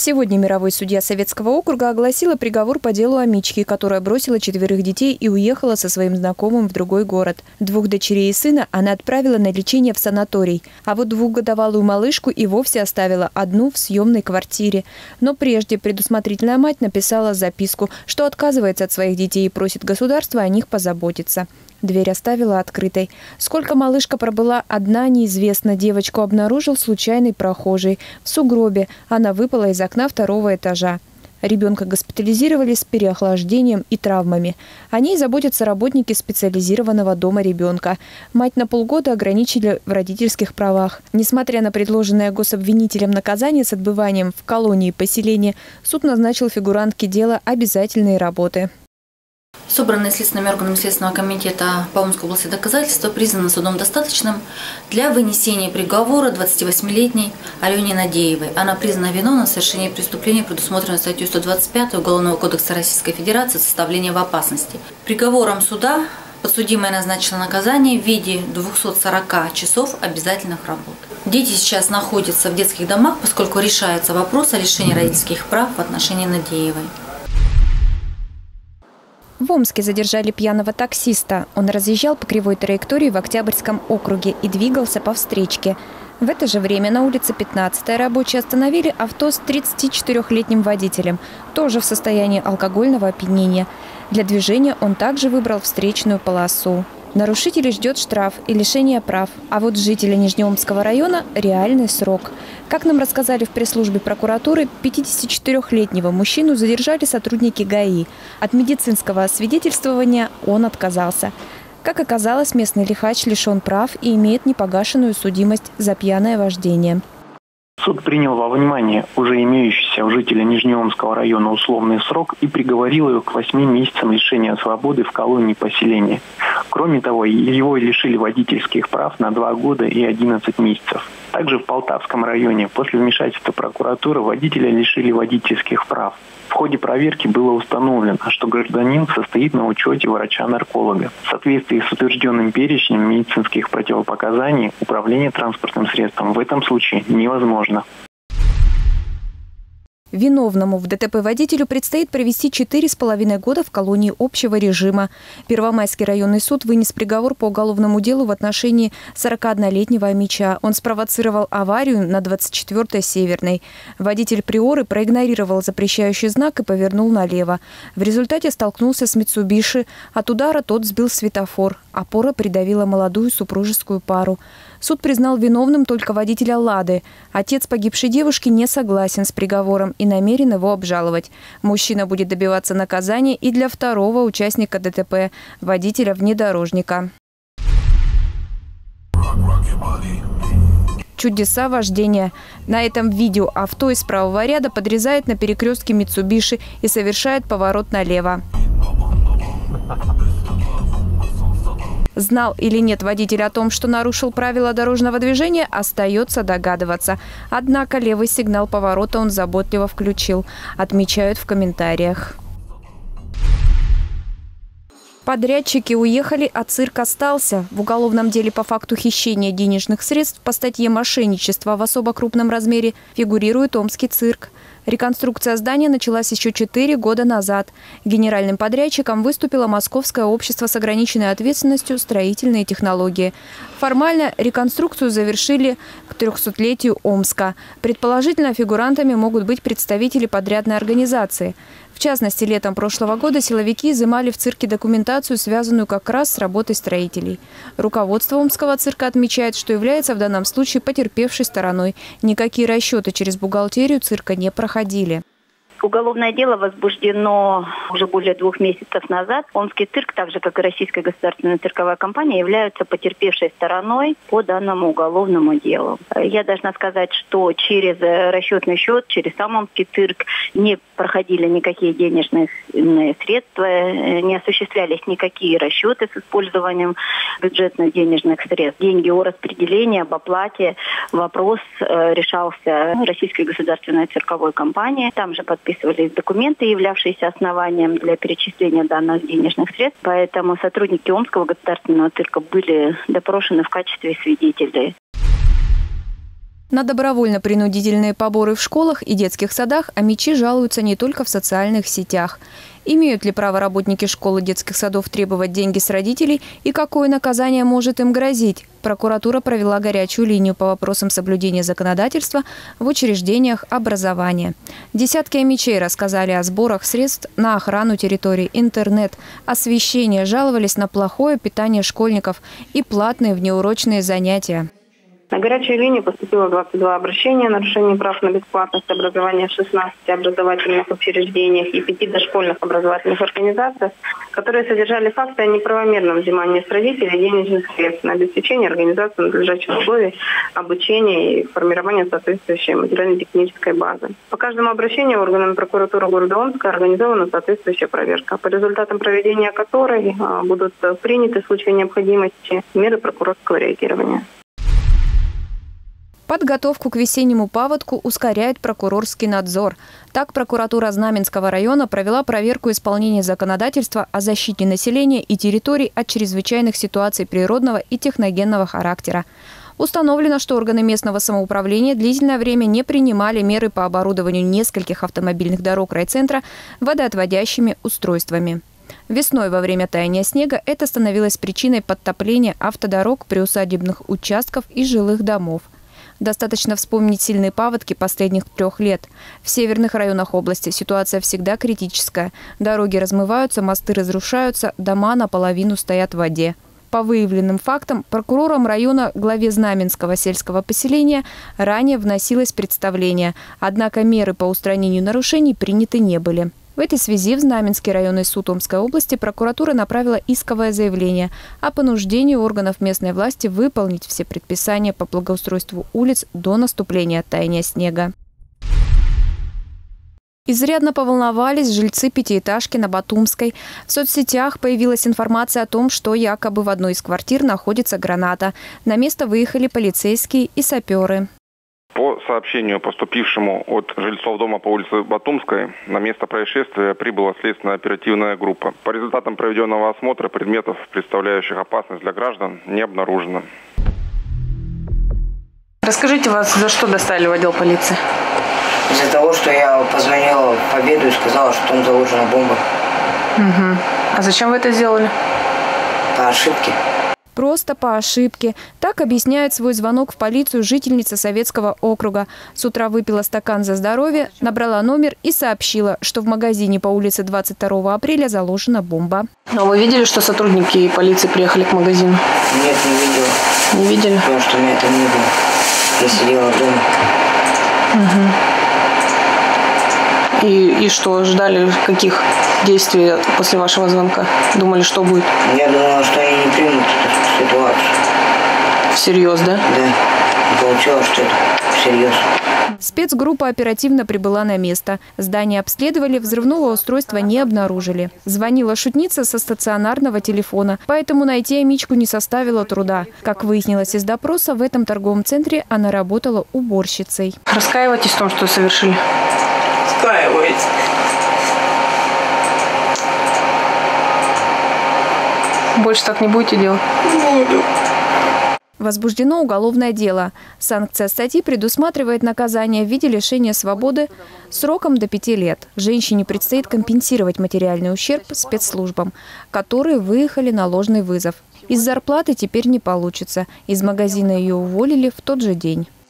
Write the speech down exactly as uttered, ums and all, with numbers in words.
Сегодня мировой судья Советского округа огласила приговор по делу о Мичке, которая бросила четверых детей и уехала со своим знакомым в другой город. Двух дочерей и сына она отправила на лечение в санаторий, а вот двухгодовалую малышку и вовсе оставила одну в съемной квартире. Но прежде предусмотрительная мать написала записку, что отказывается от своих детей и просит государства о них позаботиться. Дверь оставила открытой. Сколько малышка пробыла одна, неизвестно. Девочку обнаружил случайный прохожий. В сугробе. Она выпала из окна второго этажа. Ребенка госпитализировали с переохлаждением и травмами. О ней заботятся работники специализированного дома ребенка. Мать на полгода ограничили в родительских правах. Несмотря на предложенное гособвинителем наказание с отбыванием в колонии поселения, суд назначил фигурантке дела обязательные работы. Собранные следственными органами Следственного комитета по Омской области доказательства признаны судом достаточным для вынесения приговора двадцативосьмилетней Алене Надеевой. Она признана виновной в совершении преступления, предусмотренного статьей сто двадцать пять Уголовного кодекса Российской Федерации «Составление в опасности». Приговором суда подсудимая назначила наказание в виде двухсот сорока часов обязательных работ. Дети сейчас находятся в детских домах, поскольку решается вопрос о лишении родительских прав в отношении Надеевой. В Омске задержали пьяного таксиста. Он разъезжал по кривой траектории в Октябрьском округе и двигался по встречке. В это же время на улице пятнадцатой рабочие остановили авто с тридцатичетырёхлетним водителем, тоже в состоянии алкогольного опьянения. Для движения он также выбрал встречную полосу. Нарушителей ждет штраф и лишение прав. А вот жителя Нижнеомского района – реальный срок. Как нам рассказали в пресс-службе прокуратуры, пятидесятичетырёхлетнего мужчину задержали сотрудники ГАИ. От медицинского освидетельствования он отказался. Как оказалось, местный лихач лишен прав и имеет непогашенную судимость за пьяное вождение. Суд принял во внимание уже имеющийся у жителя Нижнеомского района условный срок и приговорил его к восьми месяцам лишения свободы в колонии поселения. Кроме того, его лишили водительских прав на два года и одиннадцать месяцев. Также в Полтавском районе после вмешательства прокуратуры водителя лишили водительских прав. В ходе проверки было установлено, что гражданин состоит на учете врача-нарколога. В соответствии с утвержденным перечнем медицинских противопоказаний управление транспортным средством в этом случае невозможно. Виновному в ДТП водителю предстоит провести четыре с половиной года в колонии общего режима. Первомайский районный суд вынес приговор по уголовному делу в отношении сорокаоднолетнего омича. Он спровоцировал аварию на двадцать четвёртой Северной. Водитель Приоры проигнорировал запрещающий знак и повернул налево. В результате столкнулся с Митсубиши. От удара тот сбил светофор. Опора придавила молодую супружескую пару. Суд признал виновным только водителя «Лады». Отец погибшей девушки не согласен с приговором и намерен его обжаловать. Мужчина будет добиваться наказания и для второго участника ДТП – водителя внедорожника. Чудеса вождения. На этом видео авто из правого ряда подрезает на перекрестке Митсубиши и совершает поворот налево. Знал или нет водитель о том, что нарушил правила дорожного движения, остается догадываться. Однако левый сигнал поворота он заботливо включил, отмечают в комментариях. Подрядчики уехали, а цирк остался. В уголовном деле по факту хищения денежных средств по статье «Мошенничество в особо крупном размере» фигурирует Омский цирк. Реконструкция здания началась еще четыре года назад. Генеральным подрядчиком выступило Московское общество с ограниченной ответственностью «Строительные технологии». Формально реконструкцию завершили к трехсотлетию Омска. Предположительно, фигурантами могут быть представители подрядной организации. В частности, летом прошлого года силовики изымали в цирке документацию, связанную как раз с работой строителей. Руководство Омского цирка отмечает, что является в данном случае потерпевшей стороной. Никакие расчеты через бухгалтерию цирка не проходили. Уголовное дело возбуждено уже более двух месяцев назад. Омский цирк, так же как и Российская государственная цирковая компания, являются потерпевшей стороной по данному уголовному делу. Я должна сказать, что через расчетный счет, через сам Омский цирк не проходили никакие денежные средства, не осуществлялись никакие расчеты с использованием бюджетных денежных средств. Деньги о распределении, об оплате. Вопрос решался Российской государственной цирковой компанией. Там же подписывались документы, являвшиеся основанием для перечисления данных денежных средств. Поэтому сотрудники Омского государственного цирка были допрошены в качестве свидетелей. На добровольно-принудительные поборы в школах и детских садах омичи жалуются не только в социальных сетях. Имеют ли право работники школ и детских садов требовать деньги с родителей и какое наказание может им грозить? Прокуратура провела горячую линию по вопросам соблюдения законодательства в учреждениях образования. Десятки омичей рассказали о сборах средств на охрану территорий, интернет, освещение, жаловались на плохое питание школьников и платные внеурочные занятия. На горячую линию поступило двадцать два обращения о нарушении прав на бесплатность образования в шестнадцати образовательных учреждениях и пяти дошкольных образовательных организациях, которые содержали факты о неправомерном взимании с родителей денежных средств на обеспечение организации надлежащих условий обучения и формирования соответствующей материально-технической базы. По каждому обращению органами прокуратуры города Омска организована соответствующая проверка, по результатам проведения которой будут приняты в случае необходимости меры прокурорского реагирования. Подготовку к весеннему паводку ускоряет прокурорский надзор. Так, прокуратура Знаменского района провела проверку исполнения законодательства о защите населения и территорий от чрезвычайных ситуаций природного и техногенного характера. Установлено, что органы местного самоуправления длительное время не принимали меры по оборудованию нескольких автомобильных дорог райцентра водоотводящими устройствами. Весной во время таяния снега это становилось причиной подтопления автодорог, приусадебных участков и жилых домов. Достаточно вспомнить сильные паводки последних трех лет. В северных районах области ситуация всегда критическая. Дороги размываются, мосты разрушаются, дома наполовину стоят в воде. По выявленным фактам, прокурором района главе Знаменского сельского поселения ранее вносилось представление. Однако меры по устранению нарушений приняты не были. В этой связи в Знаменский районный суд Омской области прокуратура направила исковое заявление о понуждении органов местной власти выполнить все предписания по благоустройству улиц до наступления таяния снега. Изрядно поволновались жильцы пятиэтажки на Батумской. В соцсетях появилась информация о том, что якобы в одной из квартир находится граната. На место выехали полицейские и саперы. По сообщению, поступившему от жильцов дома по улице Батумской, на место происшествия прибыла следственно-оперативная группа. По результатам проведенного осмотра предметов, представляющих опасность для граждан, не обнаружено. Расскажите, вас за что доставили в отдел полиции? Из-за того, что я позвонила в Победу и сказала, что там заложена бомба. Угу. А зачем вы это сделали? По ошибке. Просто по ошибке. Так объясняет свой звонок в полицию жительница Советского округа. С утра выпила стакан за здоровье, набрала номер и сообщила, что в магазине по улице двадцать второго апреля заложена бомба. Но вы видели, что сотрудники полиции приехали к магазину? Нет, не видела. Не видели? Потому что у меня это не было. Я сидела дома. Угу. И, и что, ждали каких действий после вашего звонка? Думали, что будет? Я думала, что они не примут эту ситуацию. Всерьез, да? Да. Получилось, что это всерьез. Спецгруппа оперативно прибыла на место. Здание обследовали, взрывного устройства не обнаружили. Звонила шутница со стационарного телефона, поэтому найти омичку не составило труда. Как выяснилось из допроса, в этом торговом центре она работала уборщицей. Раскаиваетесь в том, что совершили? Раскаиваюсь. Больше так не будете делать? Буду. Возбуждено уголовное дело. Санкция статьи предусматривает наказание в виде лишения свободы сроком до пяти лет. Женщине предстоит компенсировать материальный ущерб спецслужбам, которые выехали на ложный вызов. Из зарплаты теперь не получится. Из магазина ее уволили в тот же день.